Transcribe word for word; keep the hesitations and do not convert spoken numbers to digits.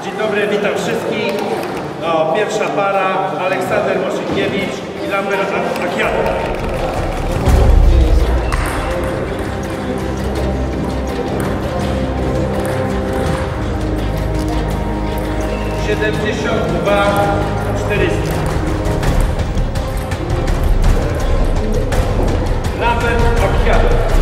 Dzień dobry, witam wszystkich. O, pierwsza para, Aleksander Moszykiewicz i Lambert Akiato. siedemdziesiąt dwa czterysta. Lambert Akiato.